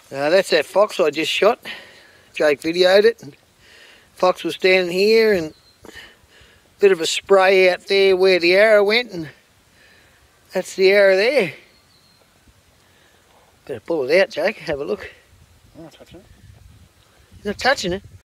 That's that fox I just shot. Jake videoed it. And fox was standing here, and a bit of a spray out there where the arrow went, and that's the arrow there. Better pull it out, Jake. Have a look. I'm not touching it. You're not touching it?